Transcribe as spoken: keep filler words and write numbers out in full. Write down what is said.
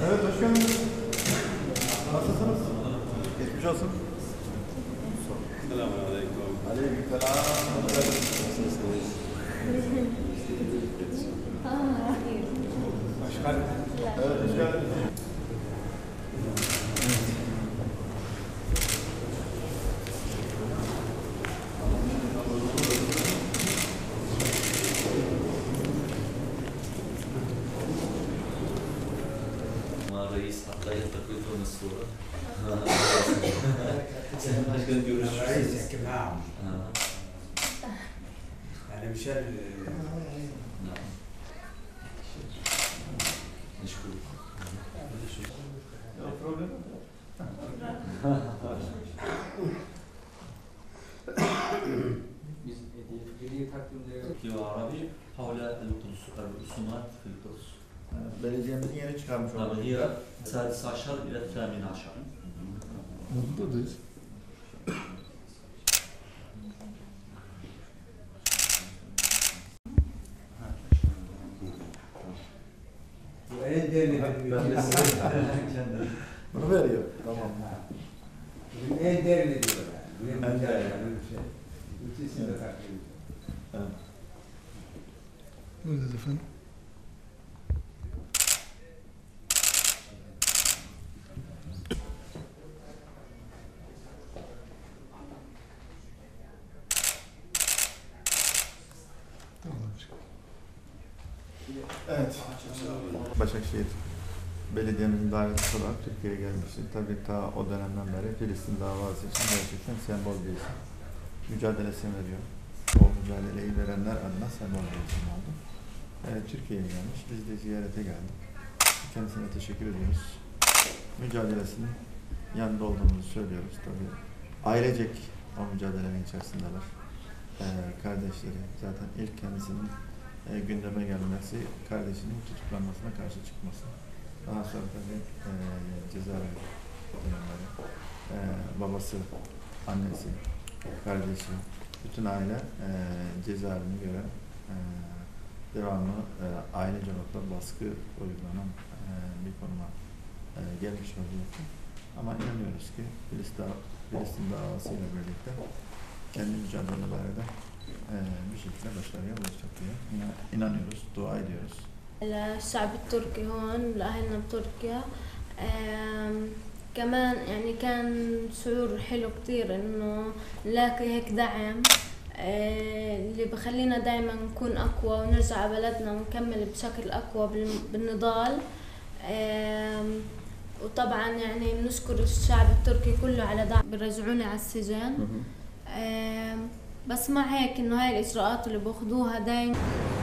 Evet, hoş geldiniz. Nasılsınız? Geçmiş olsun. Selamünaleyküm. Aleykümselam. Nasılsınız? Başkan. Evet, hoş geldiniz. Reis hatta yataklı konuşuyor. Sen başkan görüşürüz. Reis يحكي معهم. Ha. يعني مشان نعم. نشكرك. No problem. Biz hediye takvimleri في عربي حول الرسومات في الدرس. Belediyemizin yeni çıkarmış نعم olduğu. هي السادس عشر إلى الثامن عشر. Buradayız. وين ديرني Bunu veriyor. Tamam. وين ديرني diyor yani. Ben Wien de. yani bir şey. İkisini de takdim. Evet. Buyurun efendim. Evet. Başakşehir Belediye'nin daveti olarak Türkiye'ye gelmişti. Tabii ta o dönemden beri Filistin davası için gerçekten sembol bir isim. Mücadelesini veriyor. O mücadeleyi verenler adına sembol bir isim oldu. Evet, Türkiye'ye gelmiş. Biz de ziyarete geldik. Kendisine teşekkür ediyoruz. Mücadelesinin yanında olduğumuzu söylüyoruz. Tabii ailecek o mücadelenin içerisindeler. Ee, kardeşleri zaten ilk kendisinin e, gündeme gelmesi, kardeşinin tutuklanmasına karşı çıkması. Daha sonra tabii e, cezaevi dönemleri, e, babası, annesi, kardeşi, bütün aile e, cezaevini gören e, devamlı e, ailece nokta baskı uygulanan e, bir konuma e, gelmiş vaziyette. Ama inanıyoruz ki Filistin, Filistin davasıyla birlikte kendi mücadelelerde e, bir şekilde başarıya ulaşacak diye inanıyoruz, dua ediyoruz. الشعب التركي هون لأهلنا بتركيا. آم، كمان يعني كان شعور حلو كتير إنه نلاقي هيك دعم آه، اللي بخلينا دايما نكون أقوى ونرجع على بلدنا ونكمل بشكل أقوى بال- بالنضال. آم، وطبعا يعني بنشكر الشعب التركي كله على دعم بيرجعوني على السجن. آم، بس مع هيك إنه هاي الإجراءات اللي باخدوها دايما